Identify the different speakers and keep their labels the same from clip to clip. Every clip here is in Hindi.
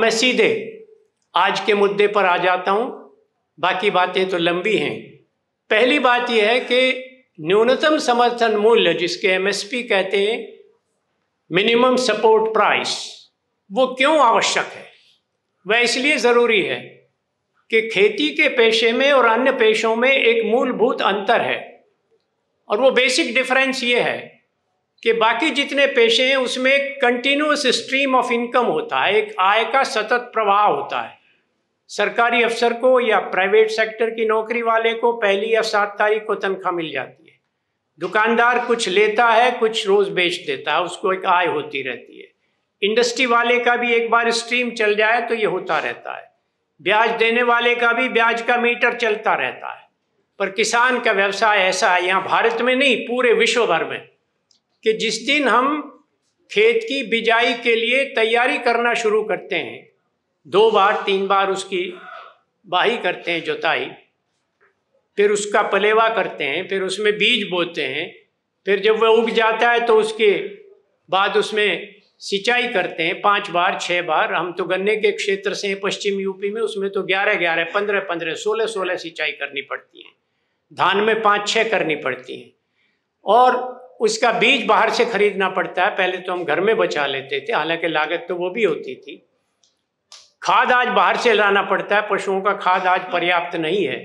Speaker 1: मैं सीधे आज के मुद्दे पर आ जाता हूं, बाकी बातें तो लंबी हैं। पहली बात यह है कि न्यूनतम समर्थन मूल्य, जिसके एमएसपी कहते हैं, मिनिमम सपोर्ट प्राइस, वो क्यों आवश्यक है? वह इसलिए ज़रूरी है कि खेती के पेशे में और अन्य पेशों में एक मूलभूत अंतर है, और वो बेसिक डिफरेंस ये है कि बाकी जितने पेशे हैं उसमें एक कंटिन्यूअस स्ट्रीम ऑफ इनकम होता है, एक आय का सतत प्रवाह होता है। सरकारी अफसर को या प्राइवेट सेक्टर की नौकरी वाले को पहली या 7 तारीख को तनख्वाह मिल जाती है। दुकानदार कुछ लेता है, कुछ रोज बेच देता है, उसको एक आय होती रहती है। इंडस्ट्री वाले का भी एक बार स्ट्रीम चल जाए तो ये होता रहता है। ब्याज देने वाले का भी ब्याज का मीटर चलता रहता है। पर किसान का व्यवसाय ऐसा है, यहाँ भारत में नहीं पूरे विश्व भर में, कि जिस दिन हम खेत की बिजाई के लिए तैयारी करना शुरू करते हैं, 2 बार 3 बार उसकी बाही करते हैं, जुताई, फिर उसका पलेवा करते हैं, फिर उसमें बीज बोते हैं, फिर जब वह उग जाता है तो उसके बाद उसमें सिंचाई करते हैं 5 बार 6 बार। हम तो गन्ने के क्षेत्र से हैं पश्चिम यूपी में, उसमें तो 11-11, 15-15, 16-16 सिंचाई करनी पड़ती है। धान में 5-6 करनी पड़ती हैं, और उसका बीज बाहर से खरीदना पड़ता है। पहले तो हम घर में बचा लेते थे, हालांकि लागत तो वो भी होती थी। खाद आज बाहर से लाना पड़ता है, पशुओं का खाद आज पर्याप्त नहीं है।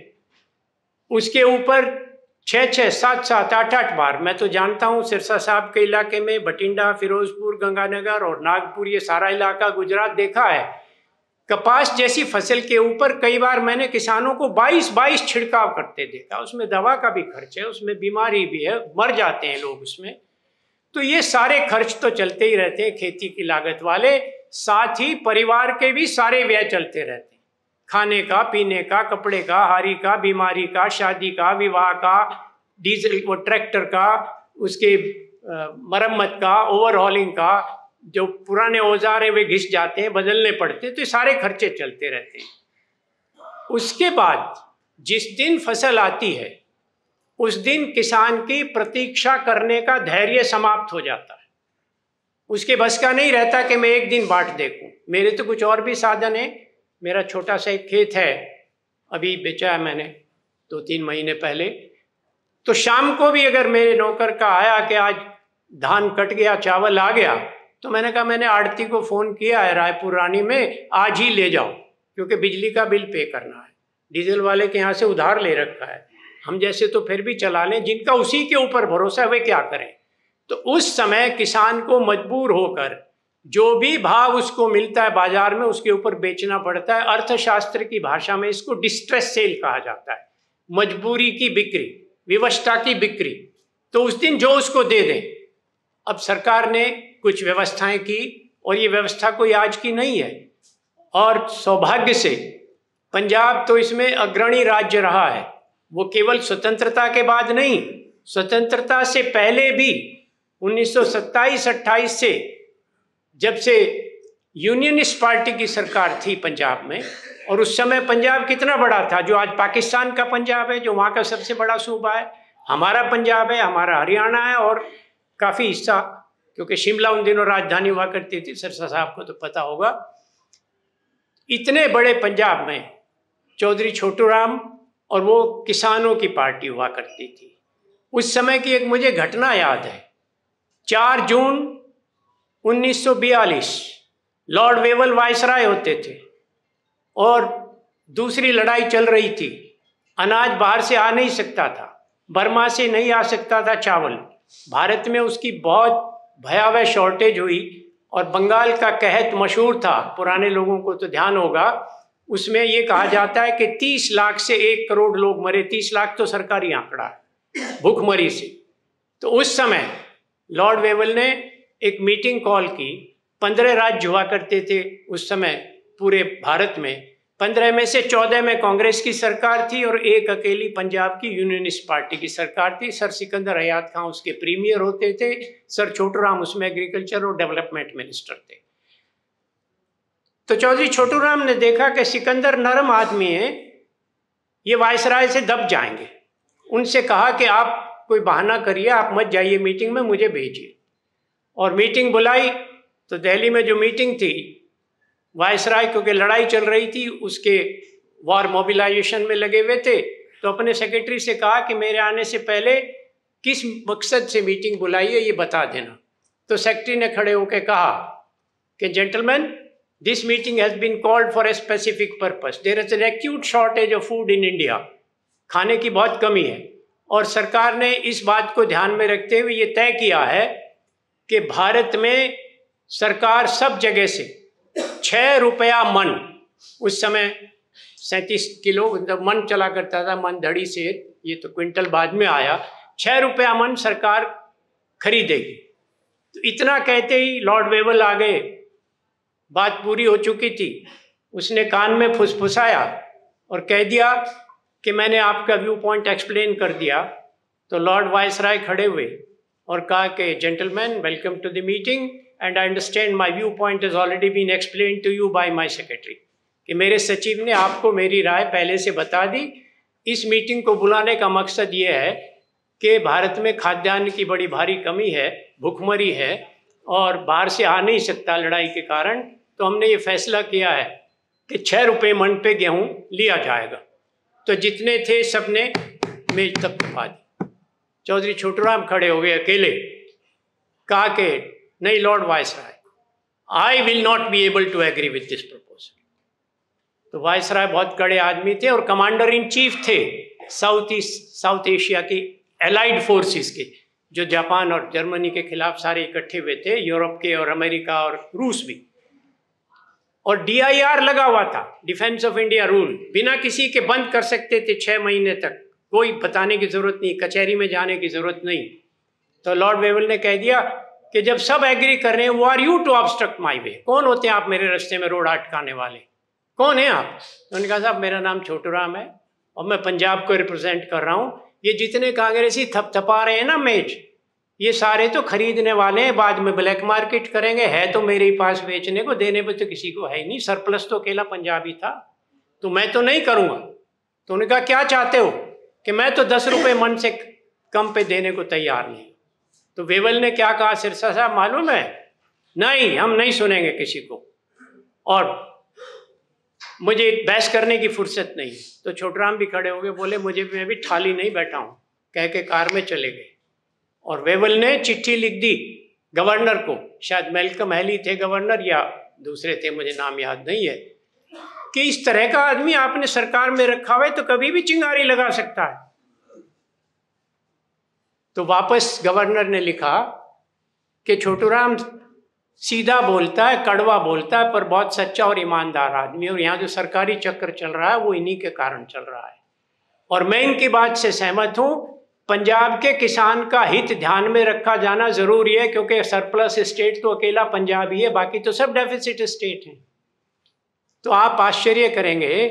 Speaker 1: उसके ऊपर 6-6, 7-7, 8-8 बार, मैं तो जानता हूँ सिरसा साहब के इलाके में, बठिंडा, फिरोजपुर, गंगानगर और नागपुर, ये सारा इलाका गुजरात देखा है, कपास जैसी फसल के ऊपर कई बार मैंने किसानों को 22-22 छिड़काव करते देखा। उसमें दवा का भी खर्च है, उसमें बीमारी भी है, मर जाते हैं लोग उसमें। तो ये सारे खर्च तो चलते ही रहते हैं खेती की लागत वाले, साथ ही परिवार के भी सारे व्यय चलते रहते हैं, खाने का, पीने का, कपड़े का, हारी का, बीमारी का, शादी का, विवाह का, डीजल वो ट्रैक्टर का, उसके मरम्मत का, ओवरहॉलिंग का, जो पुराने औजार हैं वे घिस जाते हैं, बदलने पड़ते हैं, तो ये सारे खर्चे चलते रहते हैं। उसके बाद जिस दिन फसल आती है उस दिन किसान की प्रतीक्षा करने का धैर्य समाप्त हो जाता है। उसके बस का नहीं रहता कि मैं एक दिन बाट देखूं। मेरे तो कुछ और भी साधन है। मेरा छोटा सा एक खेत है, अभी बेचा है मैंने 2-3 महीने पहले। तो शाम को भी अगर मेरे नौकर का आया कि आज धान कट गया, चावल आ गया, तो मैंने कहा मैंने आड़ती को फ़ोन किया है रायपुर रानी में, आज ही ले जाओ, क्योंकि बिजली का बिल पे करना है। डीजल वाले के यहाँ से उधार ले रखा है, हम जैसे तो फिर भी चला लें, जिनका उसी के ऊपर भरोसा है वे क्या करें। तो उस समय किसान को मजबूर होकर जो भी भाव उसको मिलता है बाजार में उसके ऊपर बेचना पड़ता है। अर्थशास्त्र की भाषा में इसको डिस्ट्रेस सेल कहा जाता है, मजबूरी की बिक्री, विवशता की बिक्री। तो उस दिन जो उसको दे दें। अब सरकार ने कुछ व्यवस्थाएं की, और ये व्यवस्था कोई आज की नहीं है, और सौभाग्य से पंजाब तो इसमें अग्रणी राज्य रहा है। वो केवल स्वतंत्रता के बाद नहीं, स्वतंत्रता से पहले भी 1927-28 से, जब से यूनियनिस्ट पार्टी की सरकार थी पंजाब में, और उस समय पंजाब कितना बड़ा था, जो आज पाकिस्तान का पंजाब है, जो वहाँ का सबसे बड़ा सूबा है, हमारा पंजाब है, हमारा हरियाणा है, और काफ़ी हिस्सा, क्योंकि शिमला उन दिनों राजधानी हुआ करती थी, सिरसा साहब को तो पता होगा। इतने बड़े पंजाब में चौधरी छोटू राम और वो किसानों की पार्टी हुआ करती थी। उस समय की एक मुझे घटना याद है। 4 जून 1942 लॉर्ड वेवल वायसराय होते थे, और दूसरी लड़ाई चल रही थी। अनाज बाहर से आ नहीं सकता था, बर्मा से नहीं आ सकता था चावल, भारत में उसकी बहुत भयावह शॉर्टेज हुई। और बंगाल का कहत मशहूर था, पुराने लोगों को तो ध्यान होगा, उसमें ये कहा जाता है कि 30 लाख से 1 करोड़ लोग मरे। 30 लाख तो सरकारी आंकड़ा है भूखमरी से। तो उस समय लॉर्ड वेवल ने एक मीटिंग कॉल की। 15 राज्य हुआ करते थे उस समय पूरे भारत में, 15 में से 14 में कांग्रेस की सरकार थी, और एक अकेली पंजाब की यूनियनिस्ट पार्टी की सरकार थी। सर सिकंदर हयात खां उसके प्रीमियर होते थे, सर छोटू राम उसमें एग्रीकल्चर और डेवलपमेंट मिनिस्टर थे। तो चौधरी छोटू राम ने देखा कि सिकंदर नरम आदमी है, ये वायसराय से दब जाएंगे। उनसे कहा कि आप कोई बहाना करिए, आप मत जाइए मीटिंग में, मुझे भेजिए। और मीटिंग बुलाई, तो दिल्ली में जो मीटिंग थी वायसराय क्योंकि लड़ाई चल रही थी, उसके वॉर मोबिलाइजेशन में लगे हुए थे, तो अपने सेक्रेटरी से कहा कि मेरे आने से पहले किस मकसद से मीटिंग बुलाई है ये बता देना। तो सेक्रेटरी ने खड़े होकर कहा कि gentleman, this meeting has been called for a specific purpose. There is an acute shortage of food in India. खाने की बहुत कमी है और सरकार ने इस बात को ध्यान में रखते हुए ये तय किया है कि भारत में सरकार सब जगह से 6 रुपया मन, उस समय 37 किलो मन चला करता था, मन धड़ी से, ये तो क्विंटल बाद में आया, 6 रुपया मन सरकार खरीदेगी। तो इतना कहते ही लॉर्ड वेवल आ गए, बात पूरी हो चुकी थी। उसने कान में फुसफुसाया और कह दिया कि मैंने आपका व्यू पॉइंट एक्सप्लेन कर दिया। तो लॉर्ड वायसराय खड़े हुए और कहा कि gentleman, welcome to the meeting and I understand my view point has already been explain to you by my secretary. कि मेरे सचिव ने आपको मेरी राय पहले से बता दी। इस मीटिंग को बुलाने का मकसद ये है कि भारत में खाद्यान्न की बड़ी भारी कमी है, भुखमरी है और बाहर से आ नहीं सकता लड़ाई के कारण। तो हमने ये फैसला किया है कि 6 रुपये मन पे गेहूँ लिया जाएगा। तो जितने थे सबने मेज तक पहुँचा दी। चौधरी छोटूराम खड़े हो गए अकेले, कहा कि नहीं lord viceroy, I will not be able to agree with this proposal. तो वायसराय बहुत कड़े आदमी थे और कमांडर इन चीफ थे साउथ एशिया की एलाइड फोर्सेस के, जो जापान और जर्मनी के खिलाफ सारे इकट्ठे हुए थे, यूरोप के और अमेरिका और रूस भी। और DIR लगा हुआ था, डिफेंस ऑफ इंडिया रूल, बिना किसी के बंद कर सकते थे 6 महीने तक, कोई बताने की जरूरत नहीं, कचहरी में जाने की जरूरत नहीं। तो लॉर्ड वेवल ने कह दिया कि जब सब एग्री कर रहे हैं, वो are you to obstruct my way, कौन होते हैं आप मेरे रास्ते में रोड अटकाने वाले, कौन है आप? तो उन्होंने कहा साहब मेरा नाम छोटूराम है और मैं पंजाब को रिप्रेजेंट कर रहा हूँ। ये जितने कांग्रेसी थपथपा रहे हैं ना मेज, ये सारे तो खरीदने वाले हैं, बाद में ब्लैक मार्केट करेंगे, है तो मेरे ही पास बेचने को, देने पर तो किसी को है ही नहीं, सरप्लस तो अकेला पंजाबी था, तो मैं तो नहीं करूँगा। तो उन्होंने कहा क्या चाहते हो? कि मैं तो 10 रुपये मन से कम पे देने को तैयार नहीं। तो वेवल ने क्या कहा सिरसा साहब मालूम है? नहीं, हम नहीं सुनेंगे किसी को और मुझे बहस करने की फुर्सत नहीं। तो छोटूराम भी खड़े हो गए, बोले मुझे मैं भी ठाली नहीं बैठा हूँ, कह के कार में चले गए। और वेवल ने चिट्ठी लिख दी गवर्नर को, शायद मेलकम हैली थे गवर्नर या दूसरे थे, मुझे नाम याद नहीं है, कि इस तरह का आदमी आपने सरकार में रखा हुआ है तो कभी भी चिंगारी लगा सकता है। तो वापस गवर्नर ने लिखा कि छोटूराम सीधा बोलता है, कड़वा बोलता है, पर बहुत सच्चा और ईमानदार आदमी, और यहाँ जो सरकारी चक्कर चल रहा है वो इन्हीं के कारण चल रहा है। और मैं इनकी बात से सहमत हूँ, पंजाब के किसान का हित ध्यान में रखा जाना जरूरी है, क्योंकि सरप्लस स्टेट तो अकेला पंजाब ही है, बाकी तो सब डेफिसिट स्टेट हैं। तो आप आश्चर्य करेंगे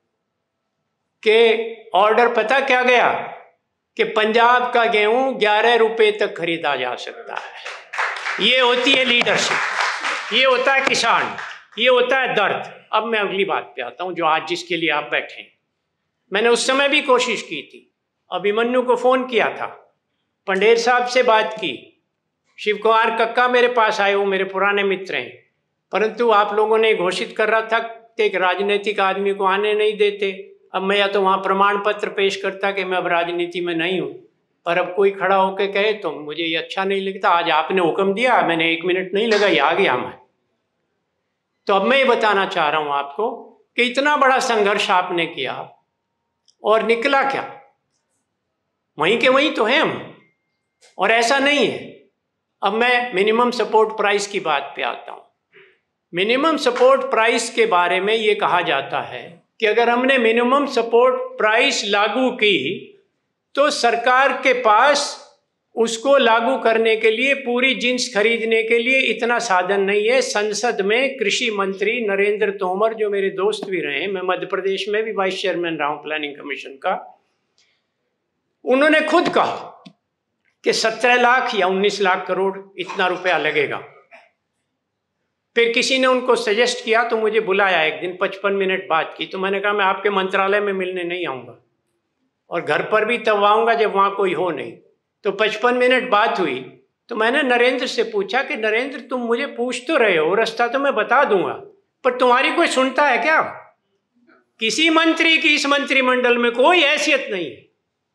Speaker 1: कि ऑर्डर पता क्या गया कि पंजाब का गेहूं 11 रुपए तक खरीदा जा सकता है। ये होती है लीडरशिप, ये होता है किसान, ये होता है दर्द। अब मैं अगली बात पे आता हूं, जो आज जिसके लिए आप बैठे हैं। मैंने उस समय भी कोशिश की थी, अभिमन्यु को फोन किया था, पंडेर साहब से बात की, शिव कुमार कक्का मेरे पास आए, वो मेरे पुराने मित्र हैं, परंतु आप लोगों ने घोषित कर रहा था कि एक राजनीतिक आदमी को आने नहीं देते। अब मैं या तो वहाँ प्रमाण पत्र पेश करता कि मैं अब राजनीति में नहीं हूँ, पर अब कोई खड़ा होकर कहे तो मुझे ये अच्छा नहीं लगता। आज आपने हुक्म दिया, मैंने 1 मिनट नहीं लगा, ये आ गया मैं। तो अब मैं ये बताना चाह रहा हूँ आपको कि इतना बड़ा संघर्ष आपने किया और निकला क्या? वहीं के वहीं तो हैं हम, और ऐसा नहीं है। अब मैं मिनिमम सपोर्ट प्राइस की बात पे आता हूँ। मिनिमम सपोर्ट प्राइस के बारे में ये कहा जाता है कि अगर हमने मिनिमम सपोर्ट प्राइस लागू की तो सरकार के पास उसको लागू करने के लिए, पूरी जिन्स खरीदने के लिए इतना साधन नहीं है। संसद में कृषि मंत्री नरेंद्र तोमर, जो मेरे दोस्त भी रहे, मैं मध्य प्रदेश में भी वाइस चेयरमैन रहा हूँ प्लानिंग कमीशन का, उन्होंने खुद कहा कि 17 लाख या 19 लाख करोड़ इतना रुपया लगेगा। फिर किसी ने उनको सजेस्ट किया तो मुझे बुलाया एक दिन, 55 मिनट बात की। तो मैंने कहा मैं आपके मंत्रालय में मिलने नहीं आऊँगा, और घर पर भी तब आऊँगा जब वहाँ कोई हो नहीं। तो 55 मिनट बात हुई तो मैंने नरेंद्र से पूछा कि नरेंद्र तुम मुझे पूछ तो रहे हो, रास्ता तो मैं बता दूंगा, पर तुम्हारी कोई सुनता है क्या? किसी मंत्री की इस मंत्रिमंडल में कोई हैसियत नहीं है।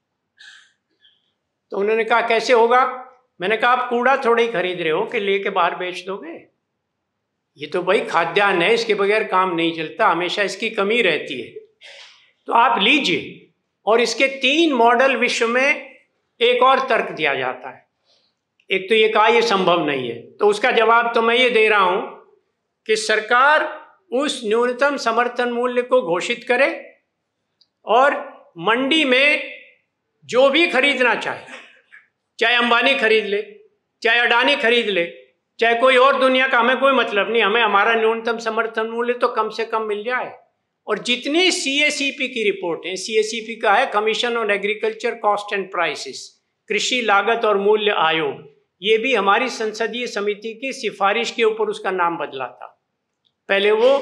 Speaker 1: तो उन्होंने कहा कैसे होगा? मैंने कहा आप कूड़ा थोड़ा ही खरीद रहे हो कि लेके बाहर बेच दोगे? ये तो भाई खाद्यान्न है, इसके बगैर काम नहीं चलता, हमेशा इसकी कमी रहती है। तो आप लीजिए। और इसके 3 मॉडल विश्व में एक और तर्क दिया जाता है। एक तो ये कहा ये संभव नहीं है, तो उसका जवाब तो मैं ये दे रहा हूं कि सरकार उस न्यूनतम समर्थन मूल्य को घोषित करे और मंडी में जो भी खरीदना चाहे अंबानी खरीद ले, चाहे अडानी खरीद ले, चाहे कोई और दुनिया का, हमें कोई मतलब नहीं, हमें हमारा न्यूनतम समर्थन मूल्य तो कम से कम मिल जाए। और जितनी CACP की रिपोर्ट है, CACP का है commission on agriculture cost and prices, कृषि लागत और मूल्य आयोग, ये भी हमारी संसदीय समिति की सिफारिश के ऊपर उसका नाम बदला था। पहले वो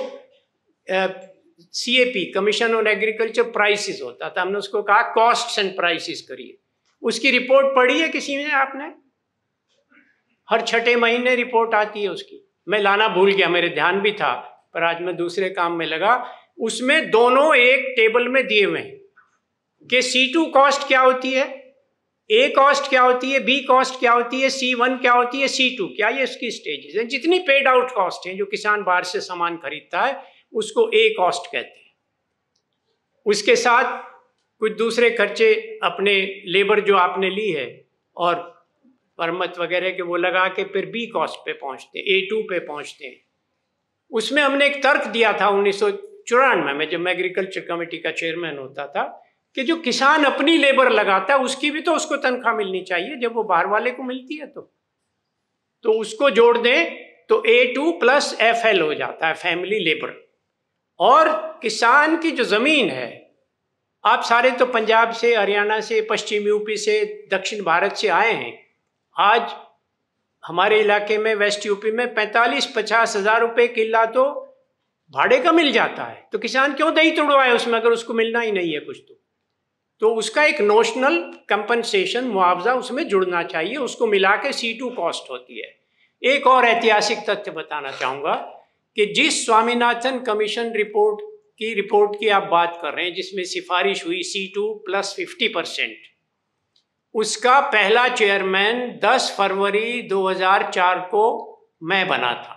Speaker 1: CAP, commission on agriculture prices होता था, हमने उसको कहा कॉस्ट एंड प्राइसेस करिए। उसकी रिपोर्ट पढ़ी है किसी ने? आपने? हर 6 महीने रिपोर्ट आती है उसकी। मैं लाना भूल गया, मेरे ध्यान भी था, पर आज मैं दूसरे काम में लगा। उसमें दोनों एक टेबल में दिए हुए हैं कि C2 कॉस्ट क्या होती है, A कॉस्ट क्या होती है, B कॉस्ट क्या होती है, C1 क्या होती है, C2 क्या, ये इसकी स्टेजेस हैं। जितनी पेड आउट कॉस्ट है, जो किसान बाहर से सामान खरीदता है, उसको A कॉस्ट कहते हैं। उसके साथ कुछ दूसरे खर्चे, अपने लेबर जो आपने ली है और परमत वगैरह के, वो लगा के फिर B कॉस्ट पे पहुंचते हैं, A2 पे पहुंचते हैं। उसमें हमने एक तर्क दिया था 1994 में, जब मैं एग्रीकल्चर कमेटी का चेयरमैन होता था, कि जो किसान अपनी लेबर लगाता है उसकी भी तो उसको तनख्वाह मिलनी चाहिए, जब वो बाहर वाले को मिलती है तो उसको जोड़ दें तो A2 + FL हो जाता है, फैमिली लेबर। और किसान की जो जमीन है, आप सारे तो पंजाब से, हरियाणा से, पश्चिम यूपी से, दक्षिण भारत से आए हैं। आज हमारे इलाके में, वेस्ट यूपी में 45-50 हज़ार रुपये किला तो भाड़े का मिल जाता है। तो किसान क्यों दही तोड़वाए उसमें, अगर उसको मिलना ही नहीं है कुछ तो उसका एक नोशनल कंपनसेशन, मुआवजा उसमें जुड़ना चाहिए, उसको मिला के C2 कॉस्ट होती है। एक और ऐतिहासिक तथ्य बताना चाहूँगा कि जिस स्वामीनाथन कमीशन रिपोर्ट की आप बात कर रहे हैं, जिसमें सिफारिश हुई C2 + 50%, उसका पहला चेयरमैन 10 फरवरी 2004 को मैं बना था।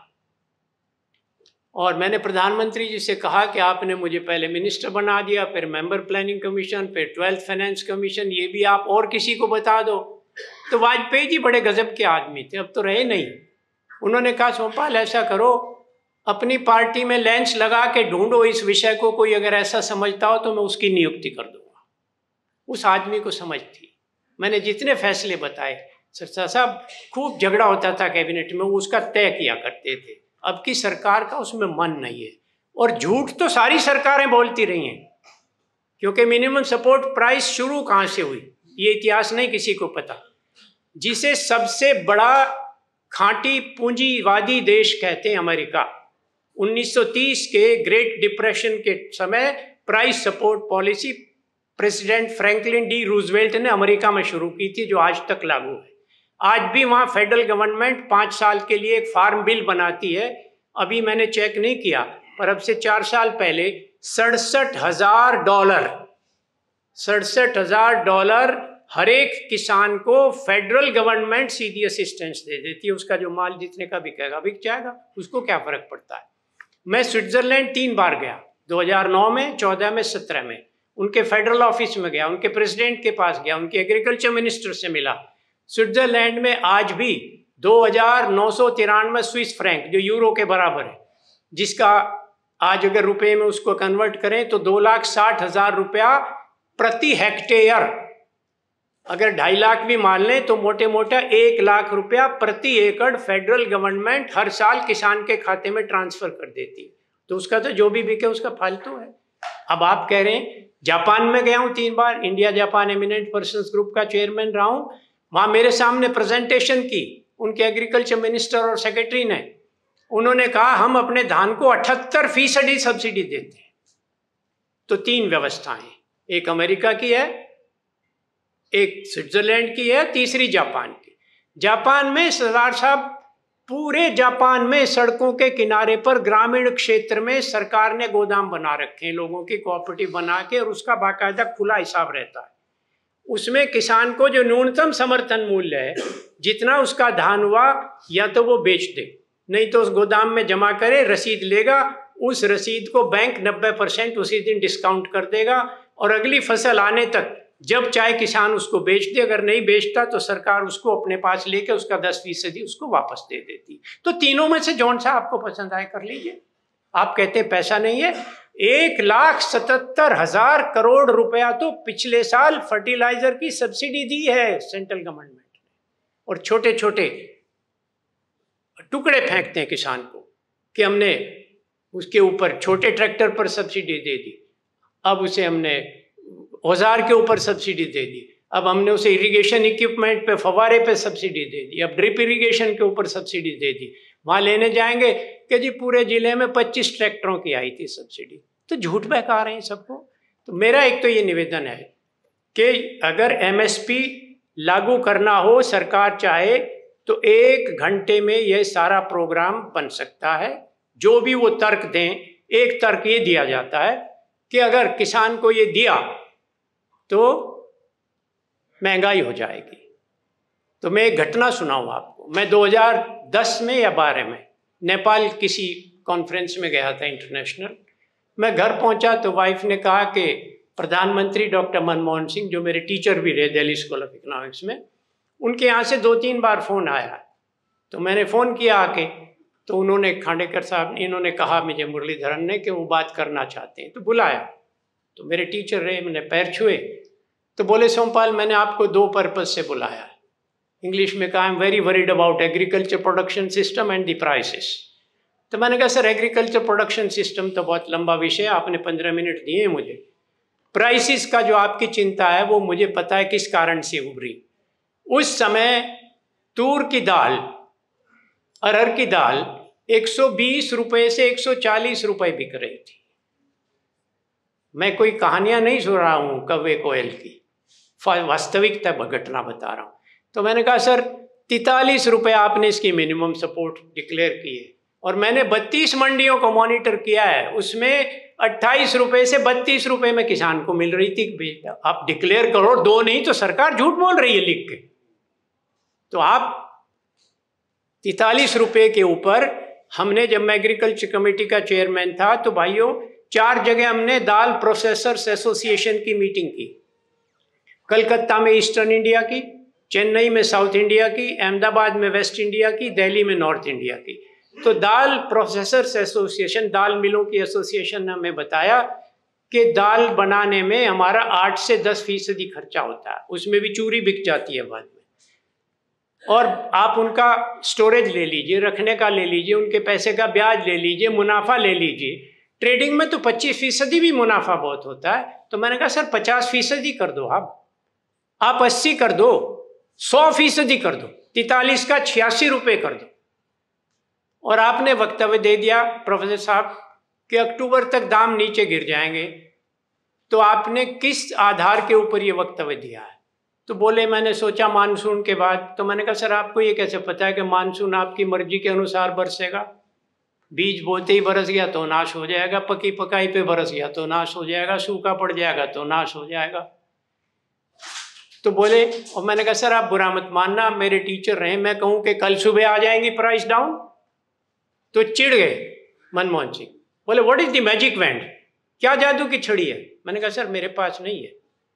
Speaker 1: और मैंने प्रधानमंत्री जी से कहा कि आपने मुझे पहले मिनिस्टर बना दिया, फिर मेंबर प्लानिंग कमीशन, फिर 12th फाइनेंस कमीशन, ये भी आप और किसी को बता दो। तो वाजपेयी जी बड़े गजब के आदमी थे, अब तो रहे नहीं। उन्होंने कहा सोमपाल ऐसा करो, अपनी पार्टी में लैंच लगा के ढूंढो इस विषय को, कोई अगर ऐसा समझता हो तो मैं उसकी नियुक्ति कर दूंगा। उस आदमी को समझ थी। मैंने जितने फैसले बताए, सरसा साहब खूब झगड़ा होता था कैबिनेट में, वो उसका तय किया करते थे। अब की सरकार का उसमें मन नहीं है। और झूठ तो सारी सरकारें बोलती रही हैं, क्योंकि मिनिमम सपोर्ट प्राइस शुरू कहाँ से हुई ये इतिहास नहीं किसी को पता। जिसे सबसे बड़ा खांटी पूंजीवादी देश कहते हैं अमेरिका, 1930 के ग्रेट डिप्रेशन के समय price support policy president Franklin D Roosevelt ने अमेरिका में शुरू की थी, जो आज तक लागू है। आज भी वहाँ फेडरल गवर्नमेंट 5 साल के लिए एक फार्म बिल बनाती है। अभी मैंने चेक नहीं किया, पर अब से 4 साल पहले $67,000 हर एक किसान को फेडरल गवर्नमेंट सीधी असिस्टेंस दे देती है। उसका जो माल जितने का बिकेगा बिक जाएगा, उसको क्या फर्क पड़ता है। मैं स्विट्जरलैंड 3 बार गया, 2009 में, 14 में, 17 में। उनके फेडरल ऑफिस में गया, उनके प्रेसिडेंट के पास गया, उनके एग्रीकल्चर मिनिस्टर से मिला। स्विट्जरलैंड में आज भी 2,993 स्विस फ्रैंक, जो यूरो के बराबर है, जिसका आज अगर रुपए में उसको कन्वर्ट करें तो 2,60,000 रुपया प्रति हेक्टेयर। अगर 2.5 लाख भी मान लें तो मोटे मोटा 1 लाख रुपया प्रति एकड़ फेडरल गवर्नमेंट हर साल किसान के खाते में ट्रांसफर कर देती है। तो उसका तो जो भी बिके उसका फालतू है। अब आप कह रहे हैं, जापान में गया हूँ 3 बार, India Japan eminent persons group का चेयरमैन रहा हूँ। वहाँ मेरे सामने प्रेजेंटेशन की उनके एग्रीकल्चर मिनिस्टर और सेक्रेटरी ने। उन्होंने कहा हम अपने धान को 78% सब्सिडी देते हैं। तो 3 व्यवस्थाएं, एक अमेरिका की है, एक स्विट्जरलैंड की है, तीसरी जापान की। जापान में सरदार साहब पूरे जापान में सड़कों के किनारे पर ग्रामीण क्षेत्र में सरकार ने गोदाम बना रखे हैं लोगों की कोऑपरेटिव बना के, और उसका बाकायदा खुला हिसाब रहता है। उसमें किसान को जो न्यूनतम समर्थन मूल्य है, जितना उसका धान हुआ, या तो वो बेच दे, नहीं तो उस गोदाम में जमा करे, रसीद लेगा, उस रसीद को बैंक 90% उसी दिन डिस्काउंट कर देगा, और अगली फसल आने तक जब चाहे किसान उसको बेच दे। अगर नहीं बेचता तो सरकार उसको अपने पास लेके उसका 10% उसको वापस दे देती। तो तीनों में से जौन सा आपको पसंद आए कर लीजिए। आप कहते हैं पैसा नहीं है, 1,77,000 करोड़ रुपया तो पिछले साल फर्टिलाइजर की सब्सिडी दी है सेंट्रल गवर्नमेंट ने, और छोटे छोटे टुकड़े फेंकते हैं किसान को कि हमने उसके ऊपर छोटे ट्रैक्टर पर सब्सिडी दे दी, अब उसे हमने औजार के ऊपर सब्सिडी दे दी, अब हमने उसे इरिगेशन इक्विपमेंट पे, फवारे पे सब्सिडी दे दी, अब ड्रिप इरिगेशन के ऊपर सब्सिडी दे दी। वहाँ लेने जाएंगे कि जी पूरे जिले में 25 ट्रैक्टरों की आई थी सब्सिडी। तो झूठ बहका रहे हैं सबको। तो मेरा एक तो ये निवेदन है कि अगर एमएसपी लागू करना हो, सरकार चाहे तो 1 घंटे में यह सारा प्रोग्राम बन सकता है। जो भी वो तर्क दें, एक तर्क ये दिया जाता है कि अगर किसान को ये दिया तो महंगाई हो जाएगी। तो मैं एक घटना सुनाऊं आपको। मैं 2010 में या 12 में नेपाल किसी कॉन्फ्रेंस में गया था इंटरनेशनल। मैं घर पहुंचा तो वाइफ ने कहा कि प्रधानमंत्री डॉक्टर मनमोहन सिंह, जो मेरे टीचर भी रहे दिल्ली स्कूल ऑफ इकोनॉमिक्स में, उनके यहाँ से 2-3 बार फ़ोन आया। तो मैंने फ़ोन किया आके, तो उन्होंने, खांडेकर साहब ने, इन्होंने कहा मुझे, मुरलीधरन ने, कि वो बात करना चाहते हैं। तो बुलाया, तो मेरे टीचर रहे, मैंने पैर छुए, तो बोले सोमपाल मैंने आपको 2 पर्पज़ से बुलाया। इंग्लिश में कहा, I am very worried about agriculture production system and the prices. तो मैंने कहा सर एग्रीकल्चर प्रोडक्शन सिस्टम तो बहुत लंबा विषय है, आपने 15 मिनट दिए मुझे। प्राइसेस का जो आपकी चिंता है वो मुझे पता है किस कारण से उभरी। उस समय तूर की दाल, अरहर की दाल 120 रुपये से 140 रुपये बिक रही थी। मैं कोई कहानियां नहीं सुन रहा हूँ कौवे कोयल की, वास्तविकता घटना बता रहा हूँ। तो मैंने कहा सर 43 रुपये आपने इसकी मिनिमम सपोर्ट डिक्लेयर की है, और मैंने 32 मंडियों को मॉनिटर किया है, उसमें 28 रुपये से 32 रुपये में किसान को मिल रही थी। आप डिक्लेयर करो, 2 नहीं तो सरकार झूठ बोल रही है लिख के। तो आप 43 रुपये के ऊपर हमने, जब मैं एग्रीकल्चर कमेटी का चेयरमैन था, तो भाइयों 4 जगह हमने दाल प्रोसेसर्स एसोसिएशन की मीटिंग की। कलकत्ता में ईस्टर्न इंडिया की, चेन्नई में साउथ इंडिया की, अहमदाबाद में वेस्ट इंडिया की, दिल्ली में नॉर्थ इंडिया की। तो दाल प्रोसेसर्स एसोसिएशन, दाल मिलों की एसोसिएशन ने हमें बताया कि दाल बनाने में हमारा 8 से 10% खर्चा होता है, उसमें भी चूरी बिक जाती है बाद में। और आप उनका स्टोरेज ले लीजिए, रखने का ले लीजिए, उनके पैसे का ब्याज ले लीजिए, मुनाफा ले लीजिए। ट्रेडिंग में तो 25% भी मुनाफा बहुत होता है। तो मैंने कहा सर 50% कर दो, आप 80 कर दो, 100% कर दो, 43 का 86 रुपये कर दो। और आपने वक्तव्य दे दिया प्रोफेसर साहब कि अक्टूबर तक दाम नीचे गिर जाएंगे। तो आपने किस आधार के ऊपर ये वक्तव्य दिया है? तो बोले मैंने सोचा मानसून के बाद। तो मैंने कहा सर आपको ये कैसे पता है कि मानसून आपकी मर्जी के अनुसार बरसेगा? बीज बोते ही बरस गया तो नाश हो जाएगा, पकी पकाई पे बरस गया तो नाश हो जाएगा, सूखा पड़ जाएगा तो नाश हो जाएगा। तो बोले, और मैंने कहा सर आप बुरा मत मानना, मेरे टीचर रहे, मैं कहूँ कि कल सुबह आ जाएंगी प्राइस डाउन, तो चिढ़ गए मनमोहन सिंह। बोले what is the magic wand, क्या जादू की छड़ी है? मैंने कहा सर मेरे पास नहीं है।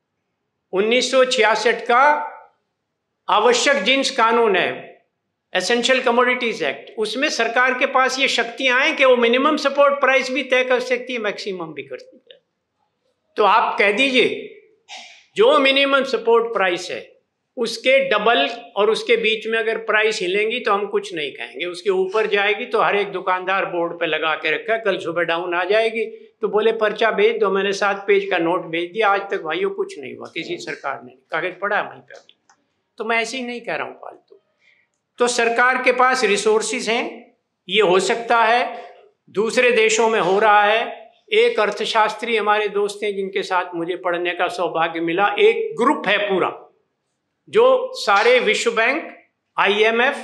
Speaker 1: 1966 का आवश्यक जिन्स कानून है, एसेंशियल कमोडिटीज एक्ट, उसमें सरकार के पास ये शक्तियां हैं कि वो मिनिमम सपोर्ट प्राइस भी तय कर सकती है, मैक्सिमम भी कर सकती है। तो आप कह दीजिए जो मिनिमम सपोर्ट प्राइस है उसके डबल, और उसके बीच में अगर प्राइस हिलेंगी तो हम कुछ नहीं कहेंगे, उसके ऊपर जाएगी तो हर एक दुकानदार बोर्ड पे लगा के रखा है कल सुबह डाउन आ जाएगी। तो बोले पर्चा भेज दो, मैंने 7 पेज का नोट भेज दिया, आज तक भाइयों कुछ नहीं हुआ, किसी सरकार ने कागज पड़ा वहीं पे अभी। तो मैं ऐसे ही नहीं कह रहा हूँ फालतू। तो सरकार के पास रिसोर्सिस हैं, ये हो सकता है, दूसरे देशों में हो रहा है। एक अर्थशास्त्री हमारे दोस्त हैं जिनके साथ मुझे पढ़ने का सौभाग्य मिला, एक ग्रुप है पूरा जो सारे विश्व बैंक, IMF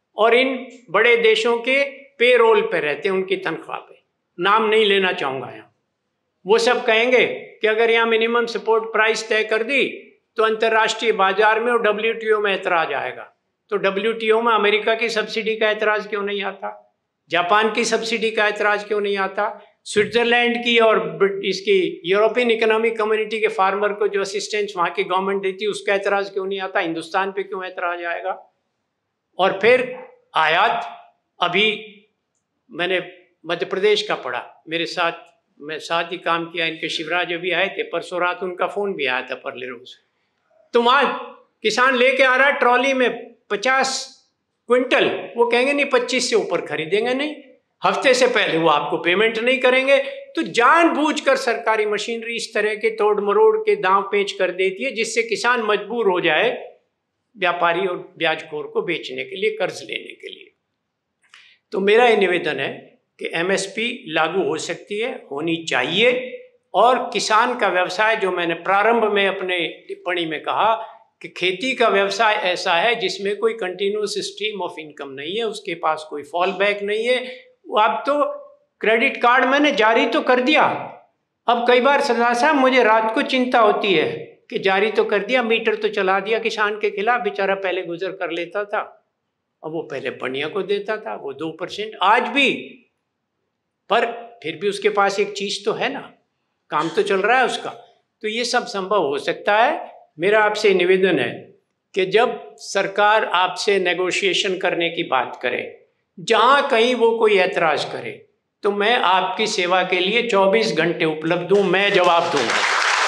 Speaker 1: और इन बड़े देशों के पेरोल पे रहते हैं, उनकी तनख्वाह पे, नाम नहीं लेना चाहूँगा यहाँ। वो सब कहेंगे कि अगर यहाँ मिनिमम सपोर्ट प्राइस तय कर दी तो अंतर्राष्ट्रीय बाजार में और WTO में ऐतराज आएगा। तो WTO में अमेरिका की सब्सिडी का ऐतराज क्यों नहीं आता, जापान की सब्सिडी का ऐतराज क्यों नहीं आता, स्विट्जरलैंड की और इसकी यूरोपियन इकोनॉमिक कम्युनिटी के फार्मर को जो असिस्टेंस वहाँ की गवर्नमेंट देती है उसका ऐतराज क्यों नहीं आता, हिंदुस्तान पे क्यों ऐतराज आएगा। और फिर आयात, अभी मैंने मध्य प्रदेश का पढ़ा, मेरे साथ मैं साथ ही काम किया, इनके शिवराज अभी आए थे, परसों रात उनका फोन भी आया था परले रोज। तो वहाँ किसान लेके आ रहा ट्रॉली में 50 क्विंटल, वो कहेंगे नहीं 25 से ऊपर खरीदेंगे नहीं, हफ्ते से पहले वो आपको पेमेंट नहीं करेंगे। तो जानबूझकर सरकारी मशीनरी इस तरह के तोड़ मरोड़ के दांव पेच कर देती है जिससे किसान मजबूर हो जाए व्यापारी और ब्याजखोर को बेचने के लिए, कर्ज लेने के लिए। तो मेरा ये निवेदन है कि MSP लागू हो सकती है, होनी चाहिए, और किसान का व्यवसाय, जो मैंने प्रारंभ में अपने टिप्पणी में कहा कि खेती का व्यवसाय ऐसा है जिसमें कोई कंटिन्यूस स्ट्रीम ऑफ इनकम नहीं है, उसके पास कोई फॉल बैक नहीं है। अब तो क्रेडिट कार्ड मैंने जारी तो कर दिया, अब कई बार सरदार साहब मुझे रात को चिंता होती है कि जारी तो कर दिया, मीटर तो चला दिया किसान के खिलाफ, बेचारा पहले गुजर कर लेता था, अब वो पहले बनिया को देता था, वो 2% आज भी, पर फिर भी उसके पास एक चीज तो है ना, काम तो चल रहा है उसका। तो ये सब संभव हो सकता है। मेरा आपसे निवेदन है कि जब सरकार आपसे नेगोशिएशन करने की बात करे, जहां कहीं वो कोई ऐतराज करे, तो मैं आपकी सेवा के लिए 24 घंटे उपलब्ध हूं, मैं जवाब दूंगा।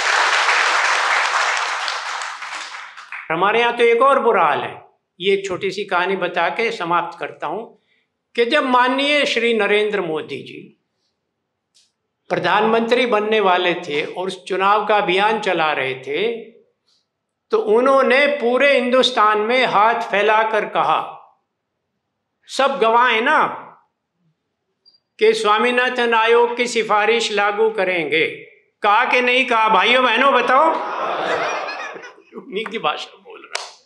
Speaker 1: हमारे यहाँ तो एक और बुरा हाल है, ये एक छोटी सी कहानी बता के समाप्त करता हूं कि जब माननीय श्री नरेंद्र मोदी जी प्रधानमंत्री बनने वाले थे और उस चुनाव का अभियान चला रहे थे, तो उन्होंने पूरे हिंदुस्तान में हाथ फैलाकर कहा, सब गवाह हैं ना, कि स्वामीनाथन आयोग की सिफारिश लागू करेंगे। कहा कि नहीं कहा, भाइयों बहनों बताओ? उन्हीं की भाषा बोल रहा हूं।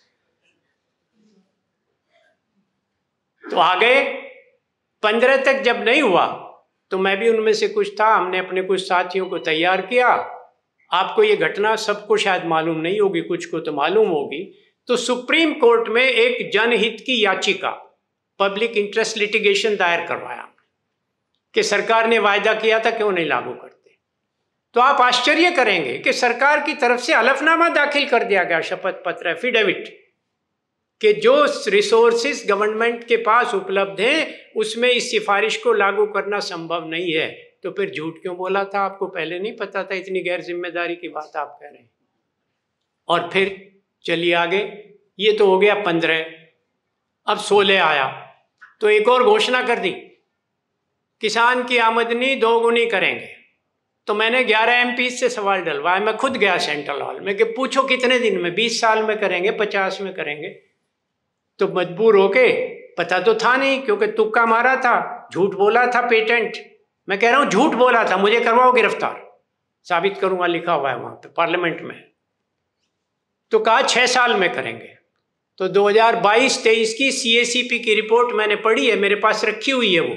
Speaker 1: तो आ गए 15 तक जब नहीं हुआ तो मैं भी उनमें से कुछ था, हमने अपने कुछ साथियों को तैयार किया। आपको ये घटना सबको शायद मालूम नहीं होगी, कुछ को तो मालूम होगी। तो सुप्रीम कोर्ट में एक जनहित की याचिका, पब्लिक इंटरेस्ट लिटिगेशन दायर करवाया कि सरकार ने वायदा किया था क्यों नहीं लागू करते। तो आप आश्चर्य करेंगे कि सरकार की तरफ से हलफनामा दाखिल कर दिया गया, शपथ पत्र, एफिडेविट, कि जो रिसोर्सेज गवर्नमेंट के पास उपलब्ध हैं उसमें इस सिफारिश को लागू करना संभव नहीं है। तो फिर झूठ क्यों बोला था? आपको पहले नहीं पता था? इतनी गैर जिम्मेदारी की बात आप कह रहे हैं। और फिर चलिए आगे, ये तो हो गया 15, अब 16 आया तो एक और घोषणा कर दी, किसान की आमदनी दोगुनी करेंगे। तो मैंने 11 MP से सवाल डलवाया, मैं खुद गया सेंट्रल हॉल में कि पूछो कितने दिन में, 20 साल में करेंगे, 50 में करेंगे। तो मजबूर होके, पता तो था नहीं क्योंकि तुक्का मारा था, झूठ बोला था, पेटेंट, मैं कह रहा हूं झूठ बोला था, मुझे करवाओ गिरफ्तार, साबित करूंगा, लिखा हुआ है वहां पे पार्लियामेंट में। तो कहा 6 साल में करेंगे। तो 2022-23 की CACP की रिपोर्ट मैंने पढ़ी है, मेरे पास रखी हुई है।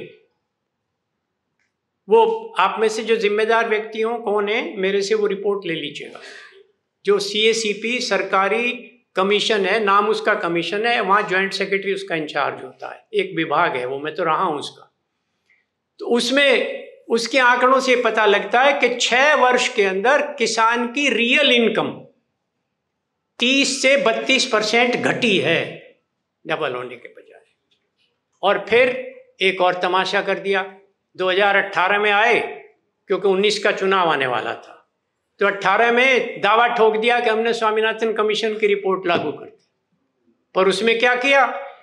Speaker 1: वो आप में से जो जिम्मेदार व्यक्ति हों, कौन है, मेरे से वो रिपोर्ट ले लीजिएगा। जो CACP सरकारी कमीशन है, नाम उसका कमीशन है, वहाँ ज्वाइंट सेक्रेटरी उसका इंचार्ज होता है, एक विभाग है वो, मैं तो रहा हूँ उसका। तो उसमें उसके आंकड़ों से पता लगता है कि 6 वर्ष के अंदर किसान की रियल इनकम 30 से 32% घटी है, डबल होने के बजाय। और फिर एक और तमाशा कर दिया, 2018 में आए क्योंकि 19 का चुनाव आने वाला था, तो 18 में दावा ठोक दिया कि हमने स्वामीनाथन कमीशन की रिपोर्ट लागू कर दी। पर उसमें क्या किया,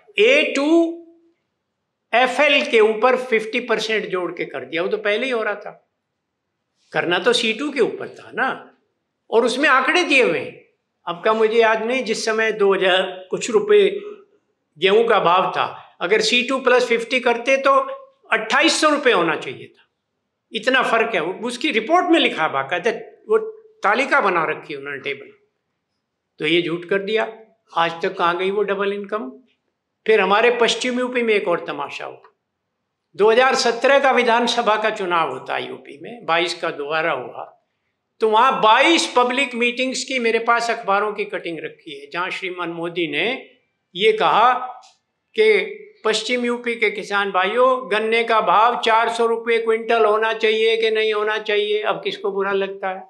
Speaker 1: A2FL के ऊपर 50% जोड़ के कर दिया। वो तो पहले ही हो रहा था, करना तो C2 के ऊपर था ना, और उसमें आंकड़े दिए हुए हैं। अब का मुझे याद नहीं, जिस समय 2000 कुछ रुपए गेहूं का भाव था, अगर C2 + 50 करते तो 2800 रुपये होना चाहिए था। इतना फर्क है, उसकी रिपोर्ट में लिखा, बाकायदा वो तालिका बना रखी है उन्होंने, टेबल। तो ये झूठ कर दिया। आज तक कहाँ गई वो डबल इनकम? फिर हमारे पश्चिम यूपी में एक और तमाशा हुआ। 2017 का विधानसभा का चुनाव होता है यूपी में, 22 का दोबारा हुआ, तो वहां 22 पब्लिक मीटिंग्स की मेरे पास अखबारों की कटिंग रखी है, जहां श्रीमान मोदी ने ये कहा कि पश्चिम यूपी के किसान भाइयों, गन्ने का भाव 400 रुपये क्विंटल होना चाहिए कि नहीं होना चाहिए। अब किसको बुरा लगता है?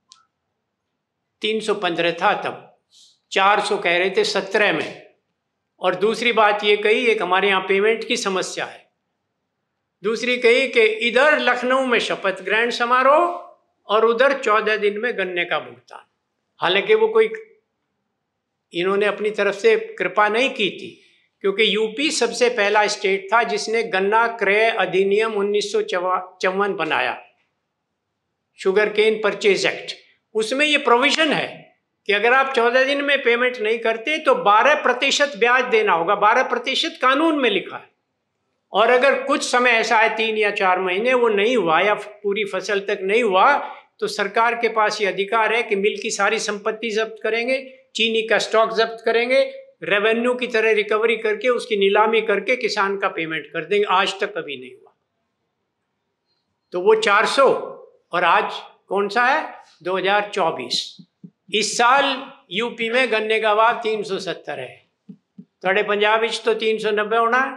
Speaker 1: 315 था तब, 400 कह रहे थे 17 में। और दूसरी बात ये कही, एक हमारे यहाँ पेमेंट की समस्या है, दूसरी कही कि इधर लखनऊ में शपथ ग्रहण समारोह और उधर 14 दिन में गन्ने का भुगतान। हालांकि वो कोई इन्होंने अपनी तरफ से कृपा नहीं की थी, क्योंकि यूपी सबसे पहला स्टेट था जिसने गन्ना क्रय अधिनियम 1954 बनाया, शुगर केन परचेज एक्ट। उसमें ये प्रोविजन है कि अगर आप 14 दिन में पेमेंट नहीं करते तो 12% ब्याज देना होगा। 12% कानून में लिखा है। और अगर कुछ समय ऐसा है 3 या 4 महीने वो नहीं हुआ या पूरी फसल तक नहीं हुआ, तो सरकार के पास ये अधिकार है कि मिल की सारी संपत्ति जब्त करेंगे, चीनी का स्टॉक जब्त करेंगे, रेवेन्यू की तरह रिकवरी करके उसकी नीलामी करके किसान का पेमेंट कर देंगे। आज तक कभी नहीं हुआ। तो वो 400 और आज कौन सा है 2024। इस साल यूपी में गन्ने का भाव 370 है, थोड़े पंजाब तो 390 होना है,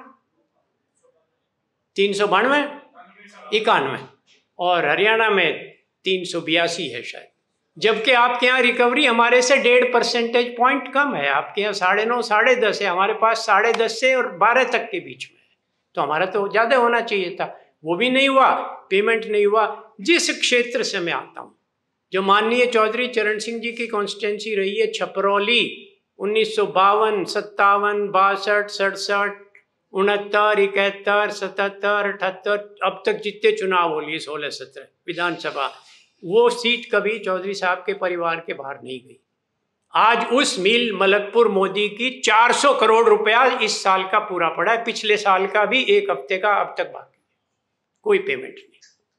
Speaker 1: 392 91, और हरियाणा में 382 है शायद। जबकि आपके यहाँ रिकवरी हमारे से 1.5 परसेंटेज पॉइंट कम है। आपके यहाँ 9.5 10.5 है, हमारे पास 10.5 से और 12 तक के बीच में है। तो हमारा तो ज़्यादा होना चाहिए था, वो भी नहीं हुआ, पेमेंट नहीं हुआ। जिस क्षेत्र से मैं आता हूँ, जो माननीय चौधरी चरण सिंह जी की कॉन्स्टिट्यूंसी रही है छपरौली, 1952, 57, 62, 67, 69, 71, 77, 78, अब तक जितने चुनाव हो लिए 16-17 विधानसभा, वो सीट कभी चौधरी साहब के परिवार के बाहर नहीं गई। आज उस मिल मलकपुर मोदी की 400 करोड़ रुपया इस साल का पूरा पड़ा है, पिछले साल का भी 1 हफ्ते का अब तक बाकी, कोई पेमेंट नहीं।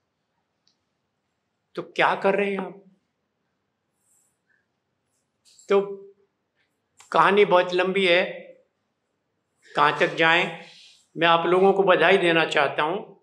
Speaker 1: तो क्या कर रहे हैं आप? तो कहानी बहुत लंबी है, कहाँ तक जाएं। मैं आप लोगों को बधाई देना चाहता हूं